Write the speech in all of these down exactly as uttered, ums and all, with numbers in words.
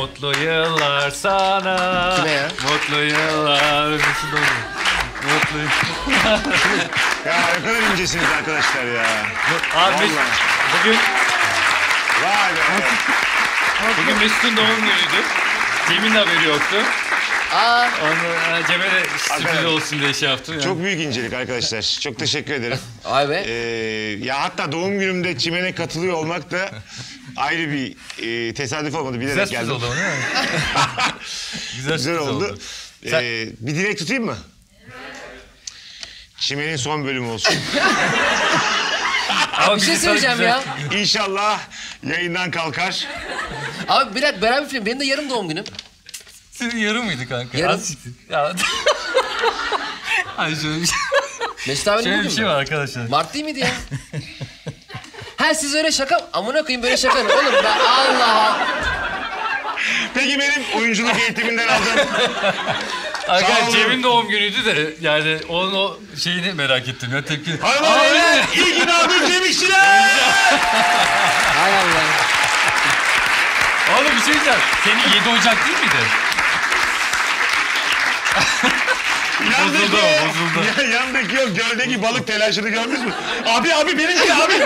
Mutlu yıllar sana. Kime ya? Mutlu yıllar. Mutlu yıllar. Ya ne kadar incesiniz arkadaşlar ya. Abi Vallahi. bugün... Vay be. Bugün Mesut'un doğum günüydü. Cem'in haberi yoktu. Aa. Onu Cem'e de sürpriz Hakikaten. olsun diye şey yaptım. Yani. Çok büyük incelik arkadaşlar. Çok teşekkür ederim. Ay be. Ee, ya hatta doğum günümde Çimen'e katılıyor olmak da ayrı bir e, tesadüf olmadı. Bilerek Güzel sürpriz geldim. oldu değil mi? Güzel, Güzel oldu. oldu. Ee, Sen... Bir dilek tutayım mı? Çimen'in son bölümü olsun. Ama Bir şey bizi söyleyeceğim güzel- ya. İnşallah yayından kalkar. Abi bir dakika beraber film. Benim de yarın doğum günüm. Senin yarın mıydı kanka? Yarın. Az siktir. Ya. Ay şöyle bir şey. Mesut abinin Şöyle bugün bir şey mü? var arkadaşlar. Mart değil miydi ya? Ha siz öyle şaka... Amına koyayım böyle şaka mı? Oğlum ben Allah... Peki benim oyunculuk eğitiminden aldığım... Sağ Arkadaşlar olun. Cem'in doğum günüydü de yani onun o şeyini merak ettim ya tepki. Hanımefendi, iyi ki doğdun Cem İşçiler! Hay Allah. Oğlum bir şey diyeceğim. Senin yedi Ocak değil miydi? Bozuldu o, bozuldu. Ya, yandaki yok, göldeki balık telaşını gördünüz mü? Abi, abi benimki abi.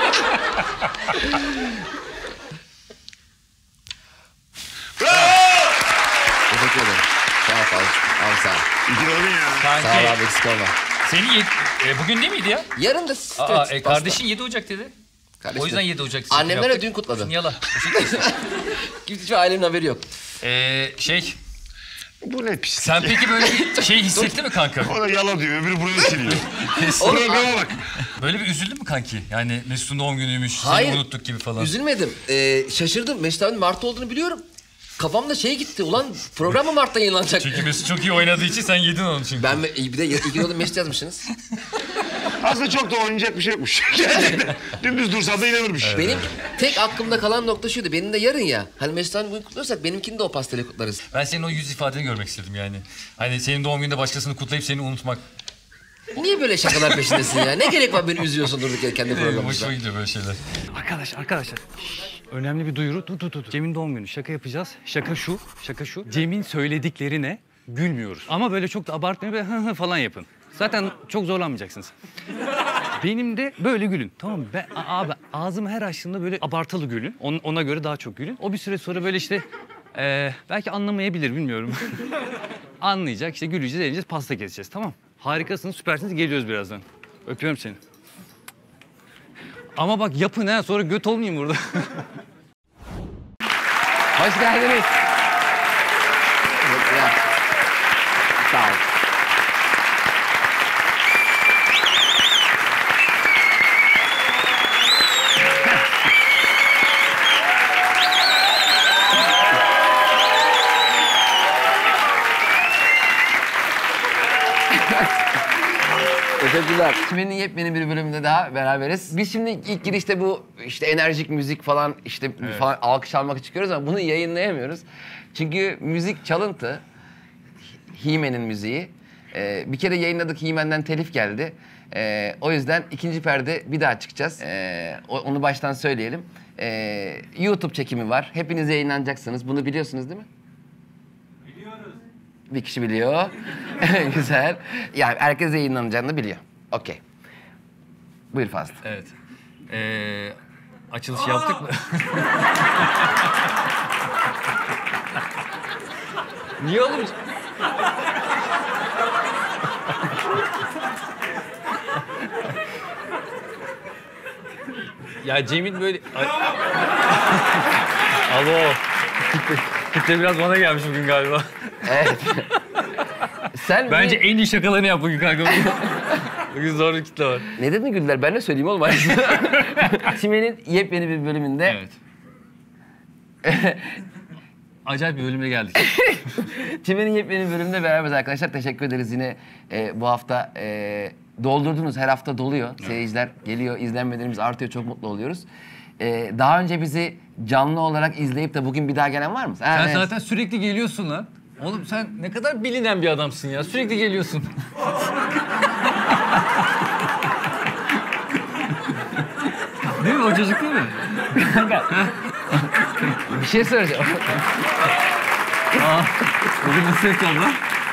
Bravo! Teşekkür ederim. Sağ ol, sağ ol. Al sağ ol. İyi ki doğdun ya. Sağ ol Kanki abi, eksik olma. senin yedi, e, bugün değil miydi ya? Yarın da... Aa, evet, e, kardeşin yedi Ocak dedi. Kardeşim. O yüzden yedi Ocak. Annemler de yaptık. dün kutladı. Şunu yala. Hiç ailemin haberi yok. Ee, şey, Bu ne pis. sen peki böyle bir şey hissetti mi kanka? O da yala diyor, öbürü burayı siliyor. Oğlum, Programa bak. Böyle bir üzüldün mü kanki? Yani Mesut'un doğum günüymüş, Hayır. seni unuttuk gibi falan. Üzülmedim. Ee, şaşırdım. Mesut abinin Mart'ta olduğunu biliyorum. Kafamda şey gitti. Ulan program mı Mart'ta yayınlanacak? Çünkü Mesut çok iyi oynadığı için sen yedin onu çünkü. Ben me- bir de iki yılda Mesut yazmışsınız. Aslında çok da oynayacak bir şey yokmuş. Gerçekten. Dümdüz dursam da inanırmış. Benim tek aklımda kalan nokta şuydu. Benim de yarın ya. Hani Mesut abinin bugün kutluyorsak benimkini de o pastayla kutlarız. Ben senin o yüz ifadeni görmek istedim yani. Hani senin doğum gününde başkasını kutlayıp seni unutmak. Niye böyle şakalar peşindesin ya? Ne gerek var beni üzüyorsun durduk yere kendi Ee, programımızda? hoşuma gidiyor böyle şeyler. Arkadaş, arkadaşlar. Şşş, önemli bir duyuru. Dur, dur, dur. Cem'in doğum günü. Şaka yapacağız. Şaka şu, şaka şu. Cem'in söylediklerine gülmüyoruz. Ama böyle çok da abartmayın, böyle hı hı falan yapın. Zaten çok zorlanmayacaksınız. Benim de böyle gülün. Tamam mı? Ben, a- abi ağzımı her açtığımda böyle abartılı gülün. On- ona göre daha çok gülün. O bir süre sonra böyle işte... eee, belki anlamayabilir, bilmiyorum. Anlayacak. İşte güleceğiz, eğleneceğiz, pasta keseceğiz. Tamam. Harikasınız, süpersiniz. Geliyoruz birazdan. Öpüyorum seni. Ama bak yapın ha, sonra göt olmayayım burada. Hoş geldiniz. Ya. Sağ ol. Teşekkürler. Çimen'in yepyeni bir bölümünde daha beraberiz. Biz şimdi ilk girişte bu işte enerjik müzik falan işte falan alkış almak çıkıyoruz ama bunu yayınlayamıyoruz. Çünkü müzik çalıntı. He-Man'in müziği. Ee, bir kere yayınladık, He-Man'den telif geldi. Ee, o yüzden ikinci perde bir daha çıkacağız. Ee, o- onu baştan söyleyelim. Ee, YouTube çekimi var. Hepiniz yayınlanacaksınız. Bunu biliyorsunuz değil mi? Bir kişi biliyor. Güzel. Yani herkes yayınlanacağını biliyor. Okey. Buyur Fazlı. Evet. Ee, açılış yaptık mı? Niye oğlum? Ya Cem'in böyle... Ay- Alo. Kitle, kitle biraz bana gelmiş bugün galiba. Evet. Sen Bence bir- en iyi şakalarını yap bugün kanka. Bugün zor bir kitle var. Ne dedin güldüler? Ben ne söyleyeyim oğlum? Çimen'in yepyeni bir bölümünde... Evet. Acayip bir bölüme geldik. Çimen'in yepyeni bölümünde beraberiz arkadaşlar. Teşekkür ederiz yine e, bu hafta e, doldurdunuz. Her hafta doluyor. Evet. Seyirciler geliyor, izlenmelerimiz artıyor. Çok mutlu oluyoruz. E, daha önce bizi canlı olarak izleyip de bugün bir daha gelen var mı? Ha, Sen evet. zaten sürekli geliyorsun lan. Oğlum sen ne kadar bilinen bir adamsın ya. Sürekli geliyorsun. Değil mi? O çocuk değil mi? Bir şey söyleyeceğim. Bugün nasıl ses oldu?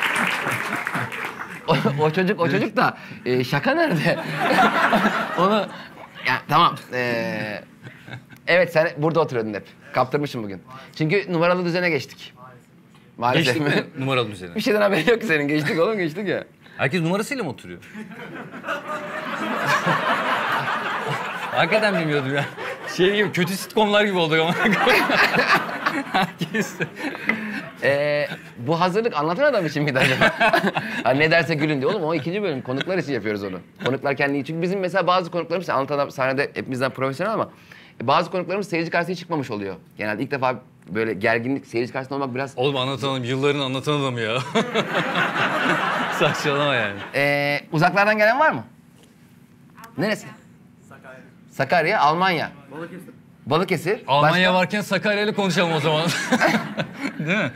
o, o çocuk o çocuk da e, şaka nerede? Onu ya tamam. E, evet sen burada oturuyordun hep. Kaptırmışım bugün. Çünkü numaralı düzene geçtik. Maalesef. Geçtik mi numaralı üzerine? Bir şeyden haberi yok ki senin. Geçtik oğlum geçtik ya. Herkes numarasıyla mı oturuyor? Hakikaten bilmiyordum ya. Şey gibi, kötü sitcomlar gibi olduk ama. Herkes. Ee, bu hazırlık anlatan adam için miydi acaba? Hani ne derse gülün diye. Oğlum o ikinci bölüm. Konuklar için yapıyoruz onu. Konuklar kendi. Çünkü bizim mesela bazı konuklarımız anlatan adam sahnede hepimizden profesyonel ama bazı konuklarımız seyirci karşısına çıkmamış oluyor. Genelde ilk defa böyle gerginlik, seyirci karşısında olmak biraz... Oğlum anlatan adam, yılların anlatan adamı ya. Saçmalama yani. Ee, uzaklardan gelen var mı? Neresi? Sakarya. Sakarya, Almanya. Balıkesir. Balıkesir. Almanya Başka? varken Sakarya ile konuşalım o zaman. Değil mi?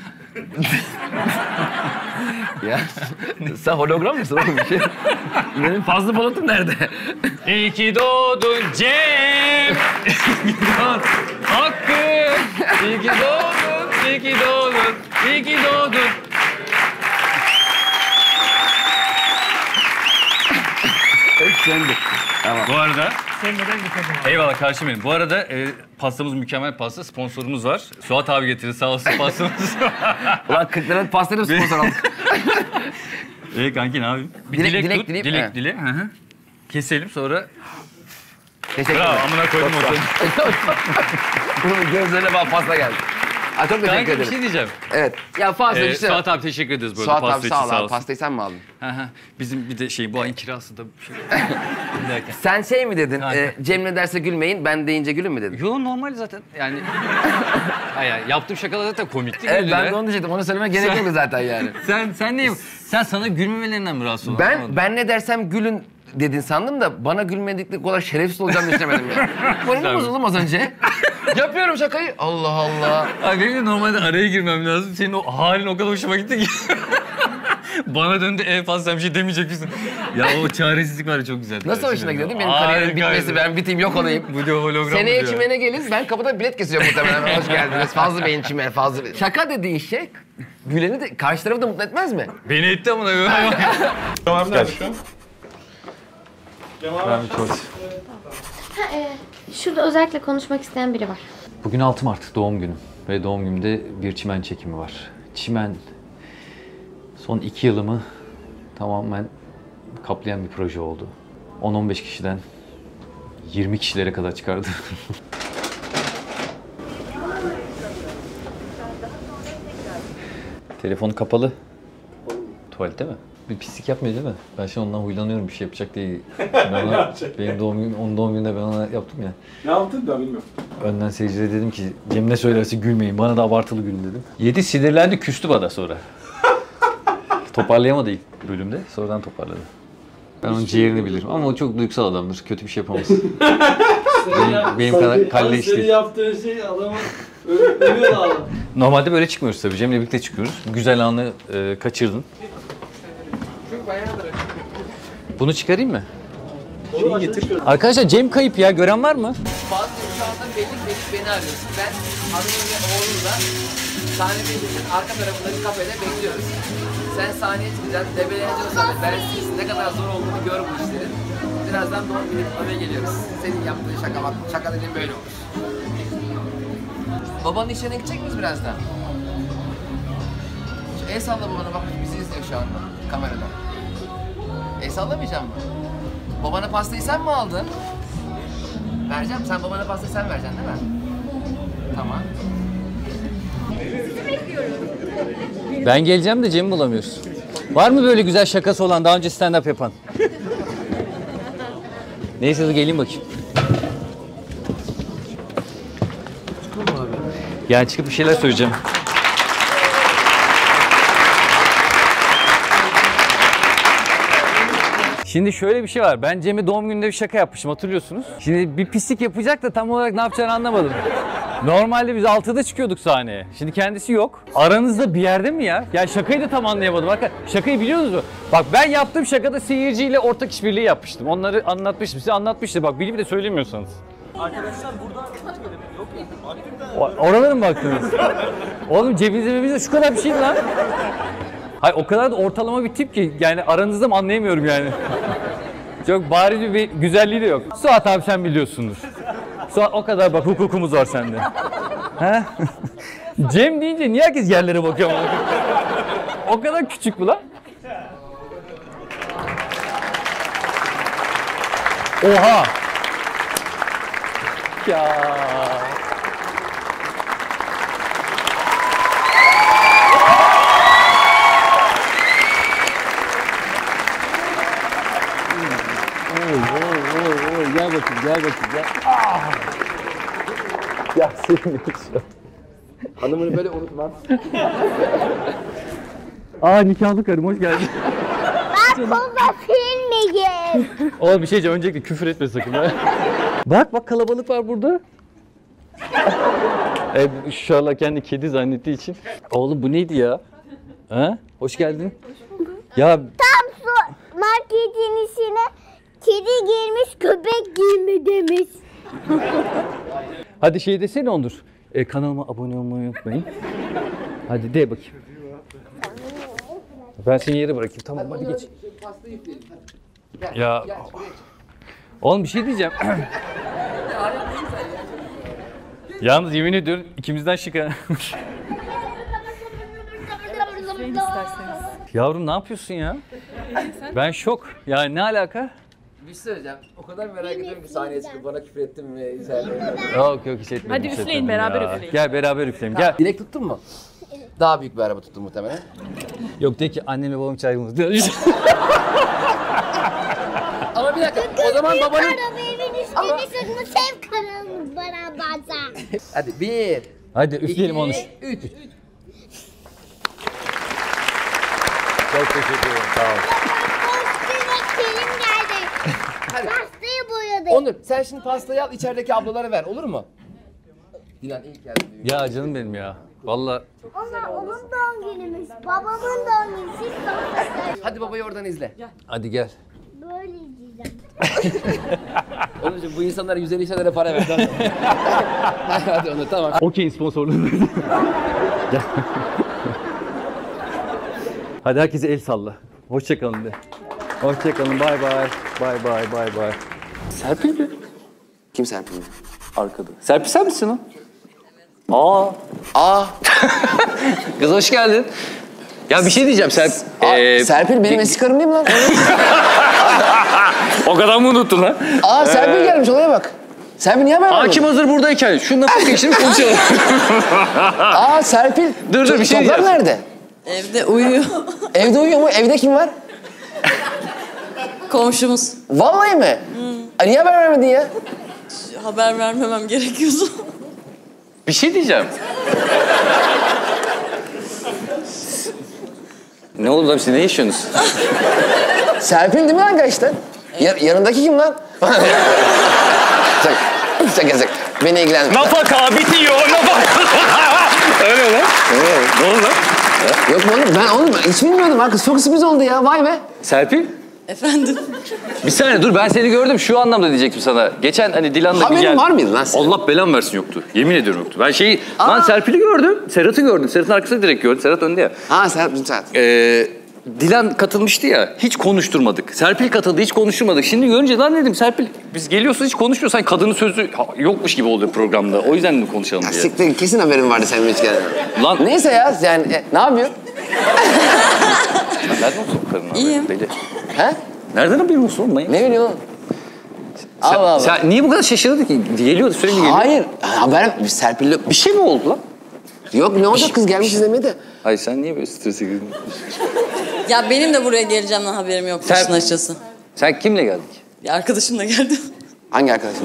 Ya sen hologram mısın oğlum bir şey? Benim Fazlı Polat'ım nerede? İyi ki doğdun Cem. İyi ki doğdun Hakkı. İyi ki doğdun, iyi ki doğdun, iyi ki doğdun. Hep söndü. Tamam. Bu arada... Eyvallah karşım benim. Bu arada e, pastamız mükemmel pasta. Sponsorumuz var. Suat abi getirdi sağ olsun pastamız. Ulan kırk liralık pastayla mı sponsor aldık? Ee kanki ne yapayım? Bir Dilek- dilek, dilek tut. dileyip- dilek he. dile. Hı hı. Keselim sonra. Teşekkür Bravo ederim. amına koydum Çok sağ ol. ortadan. Bunun gözlerine bak pasta geldi. Aa, çok teşekkür Kanki bir ederim. şey diyeceğim. Evet. Ya fazla Ee, bir şey. Suat abi teşekkür ederiz bu arada Suat pasta abi için sağ ol sağ abi. olsun. Pastayı sen mi aldın? Hı hı. Bizim bir de şey bu ayın kirası da bir şey. Bir dakika. Sen şey mi dedin? Aynen. E, Cem ne derse gülmeyin, ben deyince gülün mü dedin? Yo normal zaten yani. Hayır yani yaptığım şakalar zaten komikti. Evet güldüler. ben de onu diyecektim. Onu söyleme gerek Sen- yoktu zaten yani. Sen sen ne? Sen sana gülmemelerinden mi rahatsız oldun? Ben Anlamadım. ben ne dersem gülün dedin sandım da bana gülmedikleri kadar şerefsiz olacağını düşünemedim ya. Moralim bozuldum az önce. Yapıyorum şakayı. Allah Allah. Abi benim de normalde araya girmem lazım. Senin o halin o kadar hoşuma gitti ki. Bana döndü en fazla sen bir şey demeyecek misin? Ya o çaresizlik var ya çok güzel. Nasıl hoşuna gidiyor değil mi? Benim kariyerim bitmesi, ben biteyim, yok olayım. Bu diyor hologram Seneye diyor. çimene gelin, ben kapıda bilet kesiyorum muhtemelen. Hoş geldiniz. Fazlı Bey'in çimeni, Fazlı Bey. Şaka dediğin şey, güleni de, karşı tarafı da mutlu etmez mi? Beni etti amına koyayım. Cevabı nerede şu an? Ha, e, şurada özellikle konuşmak isteyen biri var. Bugün altı Mart doğum günüm ve doğum günümde bir çimen çekimi var. Çimen son iki yılımı tamamen kaplayan bir proje oldu. on on beş kişiden yirmi kişilere kadar çıkardı. Telefon kapalı. Tuvalette mi? Bir pislik yapmıyor değil mi? Ben şimdi ondan huylanıyorum bir şey yapacak diye. Ben ona, benim doğum günüm, onun doğum gününde ben ona yaptım ya. Ne yaptın da bilmiyorum. Önden seyircilere dedim ki Cem ne söylerse gülmeyin. Bana da abartılı gülün dedim. Yedi sinirlendi küstü bana sonra. Toparlayamadı ilk bölümde. Sonradan toparladı. Ben onun ciğerini bilirim ama o çok duygusal adamdır. Kötü bir şey yapamaz. benim benim kadar kalle iş Senin değil. yaptığın şey adamı ö- ölüyor adam. Normalde böyle çıkmıyoruz tabii. Cem'le birlikte çıkıyoruz. Güzel anı e, kaçırdın. Bunu çıkarayım mı? Şeyi getir. Arkadaşlar Cem kayıp ya. Gören var mı? Bazı şu anda belli belli beni arıyorsun. Ben hanımım ve oğlumla sahnemizin arka tarafında bir kafede bekliyoruz. Sen sahneye çıkacaksın, debeleniyorsan ben siz ne kadar zor olduğunu gör bu işlerin. Birazdan doğum günü kutlamaya geliyoruz. Senin yaptığın şaka bak, şaka dediğin böyle olur. Babanın işine gidecek miyiz birazdan? Şu el salla babana bak, bizi izliyor şu anda kameradan. El sallamayacak mı? Babana pastayı sen mi aldın? Vereceğim. Sen babana pastayı sen vereceksin değil mi? Tamam. Ben geleceğim de Cem'i bulamıyoruz. Var mı böyle güzel şakası olan, daha önce stand-up yapan? Neyse dur geleyim bakayım. Yani çıkıp bir şeyler söyleyeceğim. Şimdi şöyle bir şey var. Ben Cem'e doğum gününde bir şaka yapmışım, hatırlıyorsunuz. Şimdi bir pislik yapacak da tam olarak ne yapacağını anlamadım. Normalde biz altıda çıkıyorduk sahneye. Şimdi kendisi yok. Aranızda bir yerde mi ya? Ya şakayı da tam anlayamadım. Bak şakayı biliyorsunuz mu? Bak ben yaptığım şakada seyirciyle ortak işbirliği yapmıştım. Onları anlatmıştım. Size anlatmıştım. Bak bilip de söylemiyorsanız. O- Oralara mı baktınız? Oğlum cebinizde mebinizde şu kadar bir şey lan. Hayır o kadar da ortalama bir tip ki yani aranızda mı anlayamıyorum yani. Çok bariz bir güzelliği de yok. Suat abi sen biliyorsundur. Suat o kadar bak hukukumuz var sende. He? Cem deyince niye herkes yerlere bakıyor ama? O kadar küçük bu lan. Oha! Ya. Gel bakayım, gel bakayım, gel. Ah! Ya senin şu. Hanımını böyle unutmam. Aa nikahlı karım, hoş geldin. Ben baba filmiyim. Oğlum bir şey diyeceğim, öncelikle küfür etme sakın. Bak bak kalabalık var burada. Evet, şu anda kendi kedi zannettiği için. Oğlum bu neydi ya? Ha? Hoş geldin. Hoş bulduk. Ya Tam su marketin içine kedi girmiş köpek girme demiş. hadi şey desene Onur. Ee, kanalıma abone olmayı unutmayın. Hadi de bakayım. Ben seni yere bırakayım. Tamam hadi geç. Ya oğlum bir şey diyeceğim. Yalnız yemin ediyorum ikimizden şık ha. Yavrum ne yapıyorsun ya? Ben şok. Ya ne alaka? Bir şey söyleyeceğim. O kadar merak ediyorum ki sahneye çıkıp bana küfür ettin mi? Yok yok hiç etmedim. Hadi hiç üfleyin, etmedim beraber ya. üfleyin. Gel beraber üfleyelim gel. Dilek tuttun mu? Daha büyük bir araba tuttun muhtemelen. Yok de ki annemle babam çaygımız. Ama bir dakika o zaman babanın... Araba evin üstüne çıkmış ev kanalımız bana bazen. Hadi bir, Hadi üfleyelim Onur. iki, üç. Çok teşekkür ederim sağ ol. Üstüne kelim geldi. Hadi. Pastayı boyadı. Onur sen şimdi pastayı al içerideki ablalara ver olur mu? Dilan ilk geldin. Ya canım benim ya. Vallahi Ama onun doğum günümüz. Babamın doğum günü. Siz sonra Hadi babayı oradan izle. hadi gel. böyle izleyeceğim. Onurcuğum bu insanlara yüz elli lira para ver. hadi, hadi Onur tamam. Okey'in sponsorluğunu. Gel. Hadi herkese el salla. Hoşça kalın de. Hoşça kalın. Bay bay. Bay bay bay bay. Serpil mi? Kim Serpil? Arkada. Serpil sen misin o? Aa. Aa. Kız hoş geldin. Ya bir şey diyeceğim Serp. Aa, Ee, Serpil benim eski karım değil mi lan? o kadar mı unuttun lan? Aa Serpil gelmiş olaya bak. Serpil niye haber vermedin? Hakim hazır buradayken şu nafaka işini konuşalım. Aa Serpil. Dur, dur, bir şey Toprak diyeceğim. nerede? Evde uyuyor. Evde uyuyor mu? Evde kim var? Komşumuz. Vallahi mi? Ay, niye haber vermedin ya? Haber vermemem gerekiyordu. Bir şey diyeceğim. Ne oldu lan siz ne yaşıyorsunuz? Serpil değil mi lan gerçekten? Ya, yanındaki kim lan? Sak, sak, sak. Beni ilgilendir. Nafaka bitiyor nafaka. Öyle lan. Ne oldu lan? Yok mu oğlum? Ben oğlum hiç bilmiyordum. Ha, kız çok sürpriz oldu ya. Vay be. Serpil? Efendim? Bir saniye dur ben seni gördüm şu anlamda diyecektim sana. Geçen hani Dilan'la bir Haberin gel. var mıydı lan senin? Allah belan versin yoktu. Yemin ediyorum yoktu. Ben şeyi lan Serpil'i gördüm. Serhat'ı gördüm. Serhat'ın arkasında direkt gördüm. Serhat önde ya. Ha Serpil sen. Ee, Dilan katılmıştı ya. Hiç konuşturmadık. Serpil katıldı hiç konuşturmadık. Şimdi görünce lan dedim Serpil biz geliyorsun hiç konuşmuyorsan kadının sözü ha, yokmuş gibi oluyor programda. O yüzden mi konuşalım Ya, diye. siktir kesin haberin vardı senin hiç gelmeden. Lan Neyse ya yani e, ne yapıyor? nereden olsun bu kadın? İyiyim. Belli. He? Nereden haberin olsun oğlum? Manyak. Ne biliyorsun oğlum? Sen, Allah Allah. sen niye bu kadar şaşırdın ki? Geliyordu sürekli geliyor. Hayır. Haber Serpil'le... Bir şey mi oldu lan? Yok ne olacak kız gelmiş izlemeye de. Hayır sen niye böyle strese girdin? Ya benim de buraya geleceğimden haberim yok Sen- işin açıkçası. Sen kimle geldik? Bir arkadaşımla geldim. Hangi arkadaşın?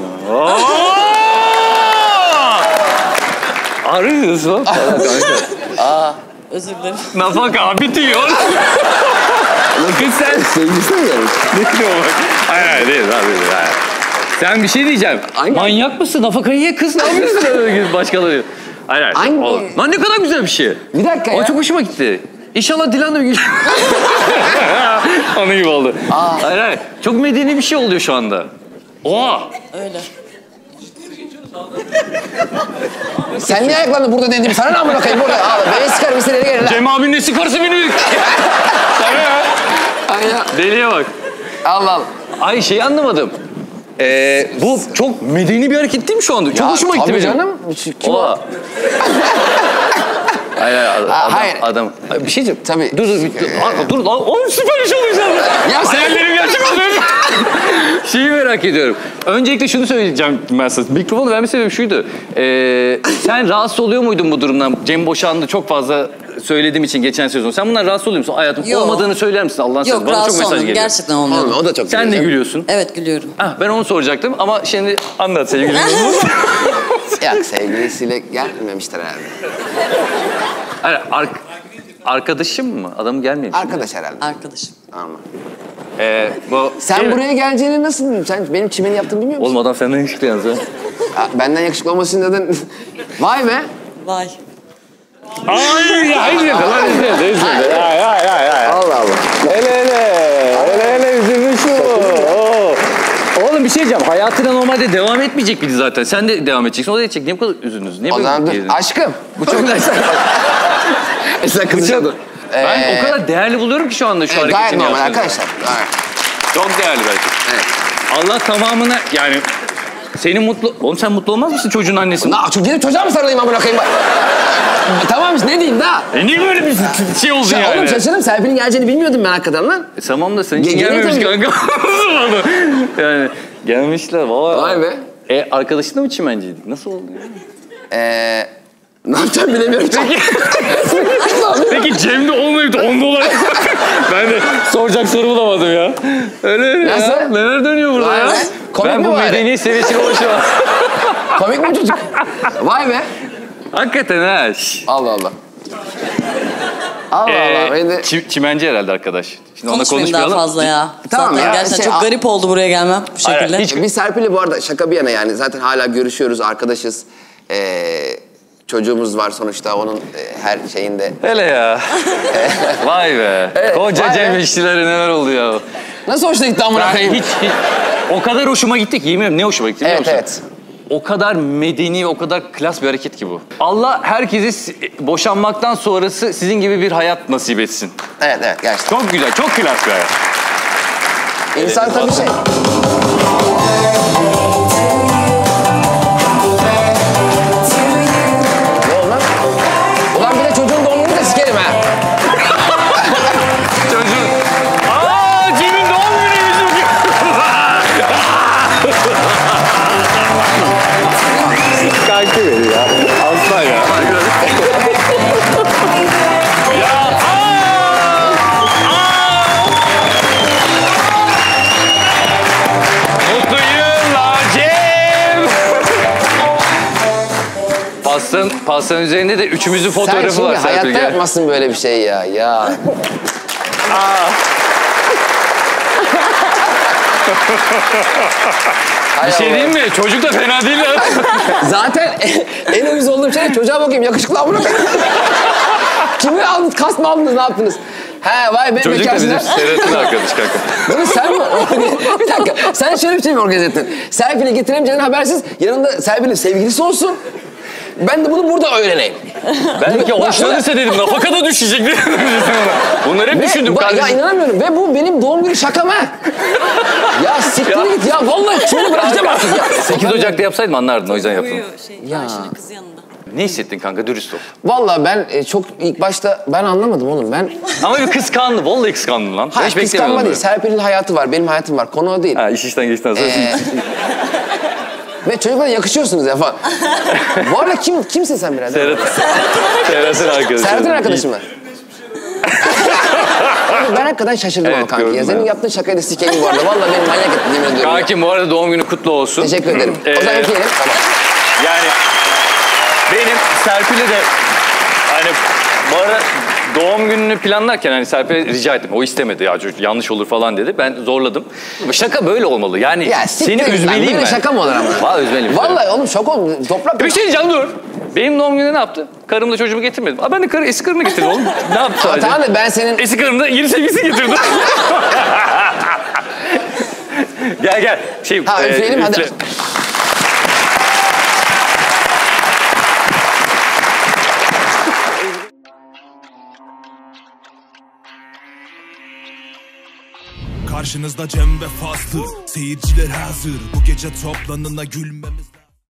Arıyorsun. Aa. Özür dilerim. Nafaka bitiyor. Kız sen... Sevgilisi mi gelmiş? Ne diyor bak? Hayır hayır değil abi. Değil, hayır. Sen bir şey diyeceğim. Hangi- Manyak mısın? Nafakayı ye kız ne yapıyorsun? Başkaları. Hayır hayır. Hangi- Oğlum, lan ne kadar güzel bir şey. Bir dakika ya. O çok hoşuma gitti. İnşallah Dilan da bir gün... Onun gibi oldu. Aa. Hayır hayır. Çok medeni bir şey oluyor şu anda. Oha. Öyle. Sen niye ayaklandın burada dedim. Sana ne amına koyayım burada? Al beni sıkarım isteleri gelin lan. Cem abinin nesi karısı beni. Tabii ya. Aynen. Deliye bak. Al al. Ay şeyi anlamadım. Ee, bu çok medeni bir hareket değil mi şu anda? Çok Ya, hoşuma gitti tabii benim. canım. Kim o? Oha. Hayır hayır adam. Aa, hayır. adam. Bir şey diyeceğim. Tabii. Dur dur. dur. Aa, dur lan. Oğlum süper iş oluyor sana. Ya sen- Hayallerim gerçek oluyor. Şeyi merak ediyorum. Öncelikle şunu söyleyeceğim ben sana. Mikrofonu verme sebebim şuydu. Ee, sen rahatsız oluyor muydun bu durumdan? Cem boşandı çok fazla söylediğim için geçen sezon. Sen bundan rahatsız oluyor musun? Hayatım Yok. olmadığını söyler misin Allah'ın Yok sözü? Bana çok rahatsız mesaj olmadım. geliyor. Gerçekten olmuyor. Oğlum, o da çok Sen de güzel. gülüyorsun. Evet gülüyorum. Ah, ben onu soracaktım ama şimdi anlat sevgili dostum. Ya sevgilisiyle gelmemiştir herhalde. Hayır, ar- arkadaşım mı? Adam gelmemiş. Arkadaş herhalde. Arkadaşım. Tamam. Ee, bu Sen Değil mi? buraya geleceğini nasıl bilmiyorsun? Sen benim çimeni yaptığımı bilmiyor musun? Oğlum adam senden yakışıklı yalnız ha. Ha, benden yakışıklı olmasının neden... Vay be. Vay. Hayır ya hayır ya lan izle izle. Hayır hayır hayır. Allah Allah. Hele hele. Hele hele üzülmüş o. Oğlum bir şey diyeceğim. Hayatına normalde devam etmeyecek miydi zaten? Sen de devam edeceksin. O da edecek. Niye bu kadar üzüldünüz? Niye O böyle zaman dur. geldin? Aşkım. Bu çok... Sen kızacaksın. Ben Ee, o kadar değerli buluyorum ki şu anda şu evet, hareketini gayet normal yaptığınızı. arkadaşlar. Evet. Çok değerli belki. Evet. Allah tamamını yani seni mutlu... Oğlum sen mutlu olmaz mısın çocuğun annesi? Na, çok gidip çocuğa mı sarılayım amına koyayım bak. Tamam işte ne diyeyim daha? E niye böyle bir şey oldu Sen, yani? Oğlum şaşırdım. Serpil'in geleceğini bilmiyordum ben hakikaten lan. E, tamam da senin için Ge- gelmemiş gene kanka. Yani gelmişler valla. Vay be. E arkadaşın da mı çimenciydik? Nasıl oldu ya? Ee, ne yapacağım bilemiyorum. Peki Cem'de olmayıp da onda olarak ben de soracak soru bulamadım ya. Öyle Nasıl? ya. Neler dönüyor burada Vay ya? be. Komik Ben mi bu bari? medeni seviyesine ulaşamam. Komik mi çocuk? Vay be. Hakikaten ha. Şş. Allah Allah. Allah Ee, Allah. Ben de... çi- çimenci herhalde arkadaş. Şimdi onunla Konuşmayayım daha konuşmayalım. fazla ya. Tamam Zaten ya, gerçekten şey, çok a- garip oldu buraya gelmem bu Hayır, şekilde. hiç- Biz Serpil'le bu arada şaka bir yana yani zaten hala görüşüyoruz, arkadaşız. Ee, çocuğumuz var sonuçta onun e, her şeyinde. Hele ya. Vay be. Evet, Koca vay Cem be. işçileri neler oldu ya. Nasıl hoşuna gitti amına Ben koyayım? hiç, hiç o kadar hoşuma gitti ki yemin ederim ne hoşuma gitti biliyor Evet musun? evet. O kadar medeni, o kadar klas bir hareket ki bu. Allah herkese si- boşanmaktan sonrası sizin gibi bir hayat nasip etsin. Evet evet gerçekten. Çok güzel, çok klas bir hayat. İnsan tabii şey. Ne oldu lan? Ulan bir de çocuğun doğum günü de sikerim ha. Çocuğun... Aaa Cem'in doğum günüymüş bugün. Kanki beni ya. Aslan ya. Ya aa! Aa! Mutlu yıllar Cem. Pastanın, pastanın üzerinde de üçümüzün Sen fotoğrafı şimdi var. Serpil, hayatta gel. yapmazsın böyle bir şey ya. Ya. Hay Bir şey Allah. diyeyim mi? Çocuk da fena değil lan. Zaten en uyuz olduğum şey çocuğa bakayım yakışıklı amına koyayım. Kimi aldınız? Kas mı aldınız? Ne yaptınız? He vay be Çocuk da bekarsın bizim ha. Serhat'ın arkadaş kanka. Bunu sen mi? Bir dakika. Sen şöyle bir şey mi organize ettin? Serpil'i getiremeyeceğinden habersiz yanında Serpil'in sevgilisi olsun. Ben de bunu burada öğreneyim. Belki hoşlanırsa dedim nafaka da düşecek dedim. Bunları hep Ve- düşündüm ba- Ya kardeşim. inanamıyorum. Ve bu benim doğum günü şakam ha. Ya siktir Ya. git ya. Vallahi şunu bırakacağım artık ya. sekiz Ocak'ta yapsaydım anlardın o yüzden yaptım. Şey, Ya. Ayşe'nin kızı yanında. Ne hissettin kanka dürüst ol. Vallahi ben e, çok ilk başta ben anlamadım oğlum. Ben Ama bir kıskandı. Vallahi kıskandım lan. ha, Hiç kıskanma beklemiyordum. değil. böyle. Serpil'in hayatı var. Benim hayatım var. Konu o değil. Ha iş işten geçtikten sonra. Ee, ve çocuklara yakışıyorsunuz ya falan. Bu arada kim kimsin sen birader? Serhat. Serhat'ın arkadaşı. Serhat'ın arkadaşı mı? Oğlum ben hakikaten şaşırdım Evet, ama kanki. gördüm Ya senin ben. yaptığın şakayı da sikeyim bu arada. Vallahi benim manyak ettim yemin ediyorum. ya. Kankim bu arada doğum günü kutlu olsun. Teşekkür ederim. Ee, O zaman üfleyelim. Tamam. Yani benim Serpil'e de hani bu arada doğum gününü planlarken hani Serpil'e rica ettim. O istemedi ya çocuk yanlış olur falan dedi. Ben zorladım. Şaka böyle olmalı. Yani Ya siktir seni git lan. üzmeliyim Böyle ben. şaka mı olur ama? Vallahi üzmeliyim. Vallahi oğlum şok oldum. Toprak. Bir şey diyeceğim dur. Benim doğum günümde ne yaptı? Karımla çocuğumu getirmedim. Aa, ben de karı, eski karımı getirdim oğlum. Ne yaptı sadece? Tamam da ben senin... Eski karım da yeni sevgilisi getirdi. gel gel. Şey, Ha, üfleyelim, hadi. Karşınızda Cem ve Fazlı. Seyirciler hazır. Bu gece toplanına gülmemiz